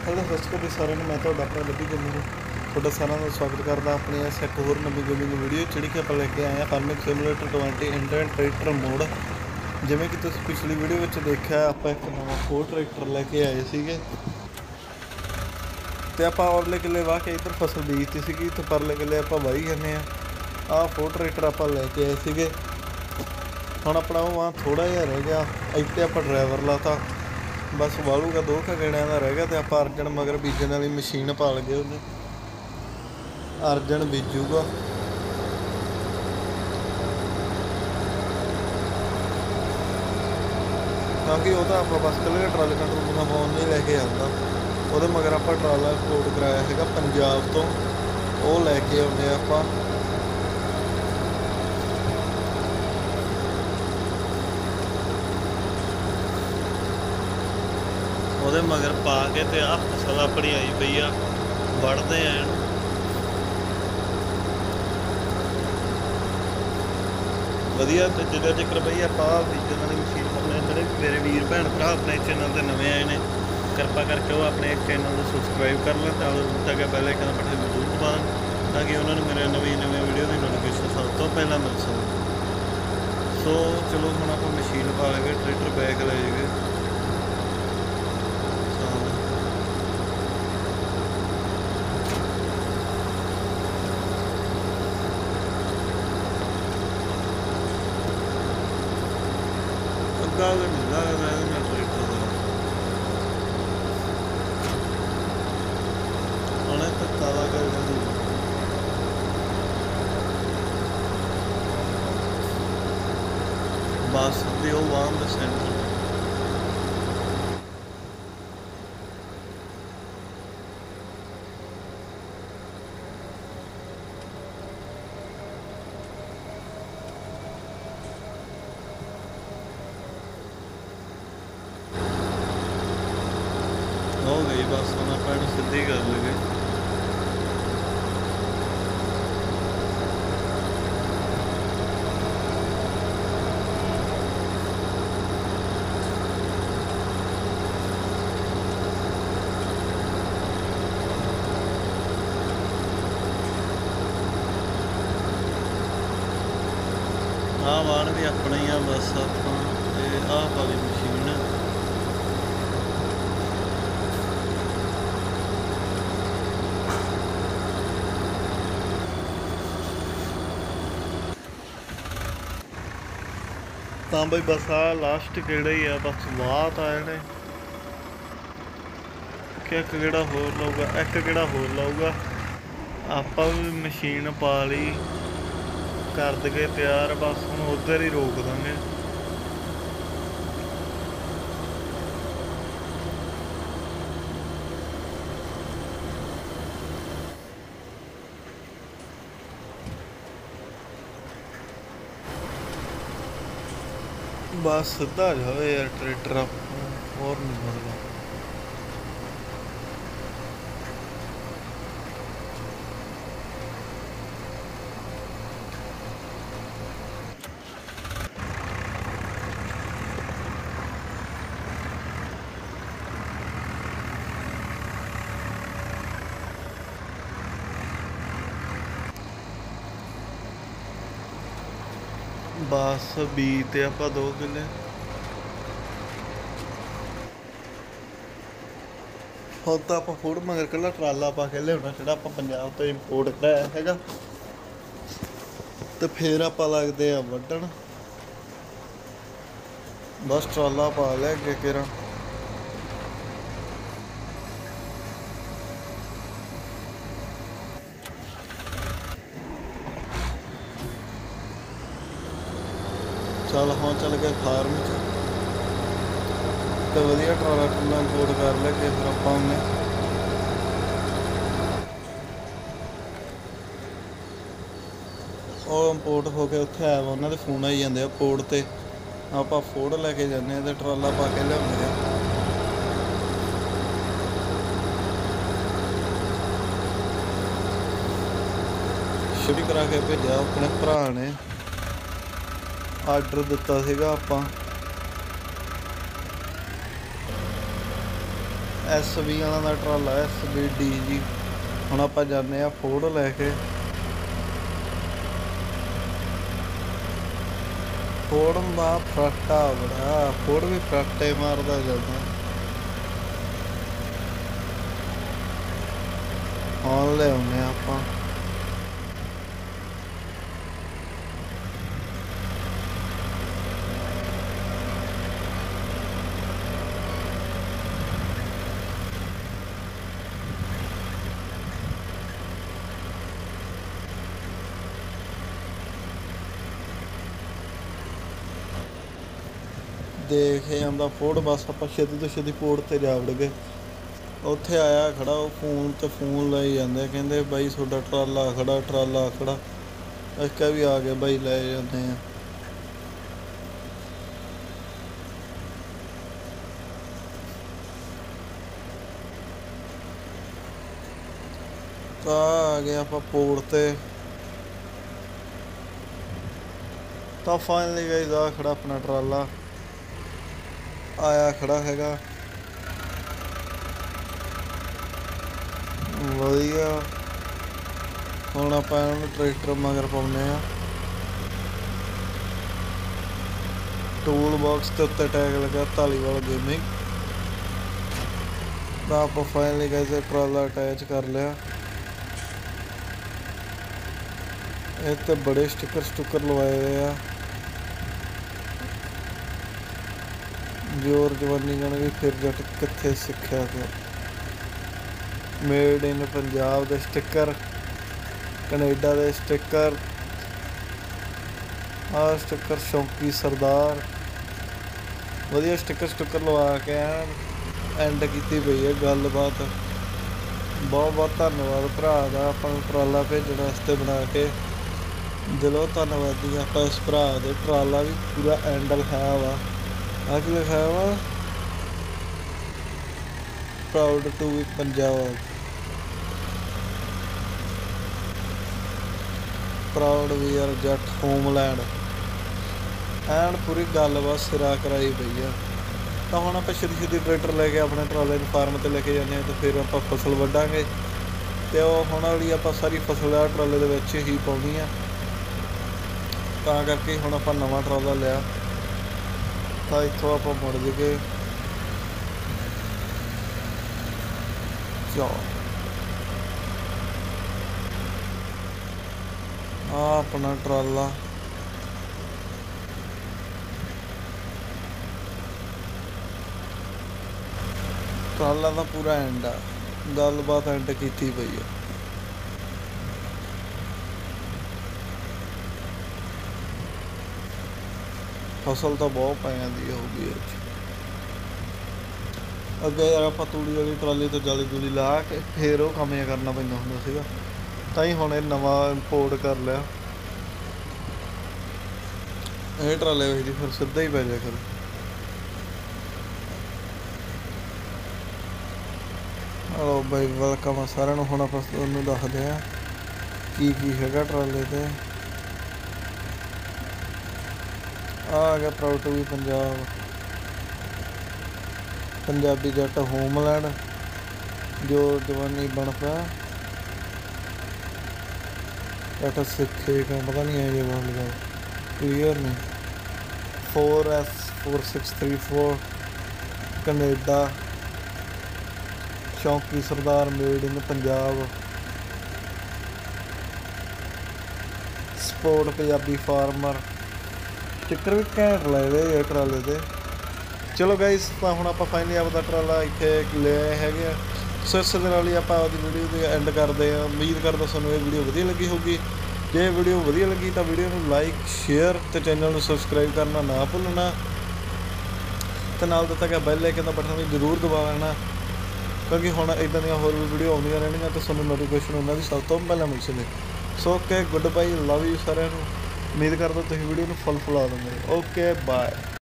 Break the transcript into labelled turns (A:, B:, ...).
A: Hello सत भी सारे मैं तो अपना लभी गेमिंग थोड़ा सारा का स्वागत करता अपनी इस एक होर नवी गेमिंग वीडियो जी कि आप लेके आए हैं farming simulator 20 Indian tractor mod. जिमें कि तुम पिछली वीडियो में देखा आप एक नवा फोर ट्रैक्टर लेके आए थे तो आप औरले किले वाह के इधर फसल बीजती सी तो परले किले आप वाही जाने आ फोर ट्रैक्टर आप लेके आए थे। हम अपना वहाँ थोड़ा जहा रह गया इतने आप ड्राइवर लाता बस वालूगा 2 गेड़िया का रह गया तो आप अर्जन मगर बीजन वाली मशीन पाल गए उन्हें अर्जन बीजूगा। क्योंकि वह आप बस कल ट्राले कंट्रोल का फोन नहीं लैके आता वो मगर आप ट्राला कोड कराया है पंजाब तो वो लैके आने आप ਉਹਦੇ मगर पा के तो आ फसल अपनी आई पई आ वढ़ते हैं वधिया। तो जिन्ना चक्कर बई आप बीजन वाली मशीन अपने ਜਿਹੜੇ मेरे वीर भैन भरा अपने चैनल से नवे आए हैं कृपा करके वो अपने चैनल को सबसक्राइब कर लें तक बेल आइकन का बटन जरूर दबा ताकि उन्होंने मेरे नवी वीडियो की नोटिफिकेशन सब तो पहला मिल सके। सो चलो हम आप मशीन पा लेंगे ट्रैक्टर बैक ले जाइए। अगर नहीं लगता मैं ट्रैक्टर उन्हें तो ताला कर बस भी वो वाम द सेंटर हो गई बस हम अपन सीधी कर लेंगे। आ वाहन भी अपना ही आ बस आप वाली मशीन ਤਾਂ ਬਈ ਬਸ ਆ ਲਾਸਟ ਕਿਹੜਾ ਹੀ ਆ ਬਸ ਬਾਤ ਆ ਜਿਹੜੇ ਕਿ ਇੱਕ ਕਿਹੜਾ ਹੋਰ ਲਾਊਗਾ ਇੱਕ ਕਿਹੜਾ ਹੋਰ ਲਾਊਗਾ ਆਪਾਂ ਵੀ ਮਸ਼ੀਨ ਪਾ ਲਈ ਕਰ ਦਗੇ ਤਿਆਰ ਬਸ ਹੁਣ ਉਧਰ ਹੀ ਰੋਕ ਦਾਂਗੇ। बस सीधा जाओ यार ट्रैक्टर और नहीं मतलब बस बी ते आप 2 किले ਹੁਣ ਤਾਂ ਆਪਾਂ ਫੂਡ ਮਗਰ ਕੱਲਾ ਟਰਾਲਾ ਪਾ ਕੇ ਲਿਆਉਣਾ ਜਿਹੜਾ ਆਪਾਂ ਪੰਜਾਬ ਤੋਂ ਇੰਪੋਰਟ ਕਰਾਇਆ ਹੈਗਾ ਤੇ ਫੇਰ ਆਪਾਂ ਲੱਗਦੇ ਆ ਵੱਢਣ ਬਸ ਟਰਾਲਾ ਪਾ ਲਿਆ ਅੱਗੇ ਕਿਰਾਂ चल हाँ चल गए फार्म च तो वधिया ट्राला टूला इंपोर्ट कर लगे फिर आप इंपोर्ट हो के उत्थे आया उन्होंने फोन आई जाते पोर्ट से आप फोड़ लैके जाने तो ट्राला पा के लिया शुरू करा के भेजा अपने भरा ने आर्डर दिता सीगा आपां SB ਵਾਲਾ ਦਾ ਟਰਾਲਾ SBD ਜੀ। ਹੁਣ ਆਪਾਂ ਜਾਂਦੇ ਆ ਫੋਰਡ ਲੈ ਕੇ। ਫੋਰਡ ਦਾ ਫਰਾਟਾ ਬੜਾ, ਫੋਰਡ ਵੀ ਫਰਾਟੇ ਮਾਰਦਾ ਜਾਂਦਾ। ਹੁਣ ਲਿਆਉਂਦੇ ਆਪਾਂ ਦੇਖ ਜਾਂਦਾ ਫੋਰਡ। ਬਸ ਆਪਾਂ ਛੇਤੀ ਤੋਂ ਛੇਤੀ ਫੋਰਡ 'ਤੇ ਜਾ ਵੜ ਗਏ। ਉੱਥੇ ਆਇਆ ਖੜਾ ਉਹ ਫੋਨ 'ਤੇ ਫੋਨ ਲਾਈ ਜਾਂਦੇ, ਕਹਿੰਦੇ ਬਾਈ ਤੁਹਾਡਾ ਟਰਾਲਾ ਖੜਾ, ਟਰਾਲਾ ਖੜਾ। ਅਸੀਂ ਕਿਹਾ ਵੀ ਆ ਗਏ ਬਾਈ, ਲੈ ਜਾਂਦੇ ਆ। ਤਾਂ ਆ ਗਏ ਆਪਾਂ ਪੋੜ 'ਤੇ। ਤਾਂ ਫਾਈਨਲੀ ਗਾਇਸ ਆ ਖੜਾ ਆਪਣਾ ਟਰਾਲਾ, ਆਇਆ ਖੜਾ ਹੈਗਾ ਵਧੀਆ। ਹੁਣ ਆਪਾਂ ਇਹਨੂੰ ਟਰੈਕਟਰ ਮਗਰ ਪਾਉਂਦੇ ਆ। ਟੂਲ ਬਾਕਸ ਦੇ ਉੱਤੇ ਟੈਗ ਲੱਗਾ ਧਾਲੀਵਾਲ ਗੇਮਿੰਗ। ਤਾਂ ਆਪਾਂ ਫਾਈਨਲੀ ਗਾਇਸ ਟਰਾਲਾ ਅਟੈਚ ਕਰ ਲਿਆ। ਇਹ ਤੇ ਬੜੇ ਸਟਿੱਕਰ ਲਵਾਏ ਹੋਏ ਆ। ਜ਼ੋਰ ਜਵਾਨੀ ਜਾਣਗੇ ਫਿਰ ਜੱਟ ਕਿੱਥੇ ਸਿੱਖਿਆ ਤੇ। ਮੇਡ ਇਨ ਪੰਜਾਬ ਦੇ ਸਟਿੱਕਰ, ਕਨੇਡਾ ਦੇ ਸਟਿੱਕਰ, ਆਹ ਸਟਿੱਕਰ ਸ਼ੌਂਕੀ ਸਰਦਾਰ। ਵਧੀਆ ਸਟਿੱਕਰ ਲਵਾ ਕੇ ਐਂਡ ਕੀਤੀ ਪਈ ਹੈ ਗੱਲਬਾਤ। ਬਹੁਤ ਬਹੁਤ ਧੰਨਵਾਦ ਭਰਾ ਦਾ ਆਪਾਂ ਨੂੰ ਟਰਾਲਾ ਭੇਜਣ ਵਾਸਤੇ ਬਣਾ ਕੇ। ਦਿਲੋਂ ਧੰਨਵਾਦੀ ਆਪਾਂ ਇਸ ਭਰਾ ਦੇ। ਟਰਾਲਾ ਵੀ ਪੂਰਾ ਐਂਡ ਲਿਖਾਇਆ ਵਾ। ਆਹ ਕੀ ਲਿਖਾਇਆ ਵਾ? Proud to be Punjab, proud we are Jatt homeland. ਐਨ ਪੂਰੀ ਗੱਲਬਾਤ ਸਿਰਾ ਕਰਾਈ ਪਈ ਆ। ਤਾਂ ਹੁਣ ਆਪਾਂ ਛੇਤੀ ਟਰੈਕਟਰ ਲੈ ਕੇ ਆਪਣੇ ਟਰਾਲੇ ਨੂੰ ਫਾਰਮ 'ਤੇ ਲੈ ਕੇ ਜਾਂਦੇ ਹਾਂ। ਅਤੇ ਫਿਰ ਆਪਾਂ ਫਸਲ ਵੱਢਾਂਗੇ ਅਤੇ ਉਹ ਹੁਣ ਵਾਲੀ ਆਪਾਂ ਸਾਰੀ ਫਸਲ ਆ ਟਰਾਲੇ ਦੇ ਵਿੱਚ ਹੀ ਪਾਉਣੀ ਆ। ਤਾਂ ਕਰਕੇ ਹੁਣ ਆਪਾਂ ਨਵਾਂ ਟਰਾਲਾ ਲਿਆ। ਤਾਂ ਇੱਥੋਂ ਆਪਾਂ ਮੁੜ ਜਗੇ ਆਪਣਾ ਟਰਾਲਾ। ਟਰਾਲਾ ਦਾ ਪੂਰਾ ਐਂਡ ਆ, ਗੱਲਬਾਤ ਐਂਡ ਕੀਤੀ ਪਈ ਆ। ਫਸਲ ਤਾਂ ਬਹੁਤ ਪੈ ਜਾਂਦੀ ਹੋਊਗੀ ਇਹ 'ਚ। ਅੱਗੇ ਯਾਰ ਆਪਾਂ ਤੂੜੀ ਵਾਲੀ ਟਰਾਲੀ ਤੋਂ ਜਾਲੀ ਜੂਲੀ ਲਾ ਕੇ ਫਿਰ ਉਹ ਕੰਮ ਜਿਹਾ ਕਰਨਾ ਪੈਂਦਾ ਹੁੰਦਾ ਸੀਗਾ। ਤਾਂ ਹੀ ਹੁਣ ਇਹ ਨਵਾਂ ਇੰਪੋਰਟ ਕਰ ਲਿਆ। ਇਹ ਟਰਾਲੇ ਵਿੱਚ ਫਿਰ ਸਿੱਧਾ ਹੀ ਪੈ ਜਾਇਆ ਕਰੂ। ਹਲੋ ਬਾਈ, ਵੈਲਕਮ ਆ ਸਾਰਿਆਂ ਨੂੰ। ਹੁਣ ਆਪਾਂ ਤੁਹਾਨੂੰ ਦੱਸਦੇ ਹਾਂ ਕੀ ਹੈਗਾ ਟਰਾਲੇ 'ਤੇ। ਆ ਗਿਆ proud to be Punjab, Punjabi Jatt homeland, ਜੋ ਜਵਾਨੀ ਬਣ ਪਿਆ ਜੱਟ ਸਿੱਖੇ ਕਾ ਪਤਾ ਨਹੀਂ ਹੈ ਜੇ ਬਣ ਗਿਆ ਕਲੀਅਰ ਨਹੀਂ। 4S4634 ਕਨੇਡਾ, ਸ਼ੌਂਕੀ ਸਰਦਾਰ, made in Punjab, support Punjabi farmer. Sticker ਵੀ ਘੈਂਟ ਲਾਏ ਹੋਏ ਟਰਾਲੇ 'ਤੇ। ਚਲੋ ਗਾਈਸ, ਤਾਂ ਹੁਣ ਆਪਾਂ ਫਾਈਨਲੀ ਆਪਦਾ ਟਰਾਲਾ ਇੱਥੇ ਲੈ ਆਏ ਹੈਗੇ ਆ। ਸੋ ਇਸ ਦੇ ਨਾਲ ਹੀ ਆਪਾਂ ਆਪਦੀ ਵੀਡੀਓ ਦੀ ਐਂਡ ਕਰਦੇ ਹਾਂ। ਉਮੀਦ ਕਰਦਾ ਤੁਹਾਨੂੰ ਇਹ ਵੀਡੀਓ ਵਧੀਆ ਲੱਗੀ ਹੋਊਗੀ। ਜੇ ਇਹ ਵੀਡੀਓ ਵਧੀਆ ਲੱਗੀ ਤਾਂ ਵੀਡੀਓ ਨੂੰ ਲਾਈਕ, ਸ਼ੇਅਰ ਅਤੇ ਚੈਨਲ ਨੂੰ ਸਬਸਕ੍ਰਾਈਬ ਕਰਨਾ ਨਾ ਭੁੱਲਣਾ। ਅਤੇ ਨਾਲ ਦਿੱਤਾ ਗਿਆ ਬੈਲ ਆਈਕਨ ਦਾ ਬਟਨ ਵੀ ਜ਼ਰੂਰ ਦਬਾ ਲੈਣਾ, ਕਿਉਂਕਿ ਹੁਣ ਇੱਦਾਂ ਦੀਆਂ ਹੋਰ ਵੀ ਵੀਡੀਓ ਆਉਂਦੀਆਂ ਰਹਿਣਗੀਆਂ ਅਤੇ ਤੁਹਾਨੂੰ ਨੋਟੀਫਿਕੇਸ਼ਨ ਉਹਨਾਂ ਦੀ ਸਭ ਤੋਂ ਪਹਿਲਾਂ ਮਿਲ ਸਕੇ। So okay, good bye, love you ਸਾਰਿਆਂ ਨੂੰ। ਉਮੀਦ ਕਰਦਾ ਤੁਸੀਂ ਵੀਡੀਓ ਨੂੰ ਫੁੱਲ ਫੁਲਾ ਦਿੰਦੇ। Okay bye.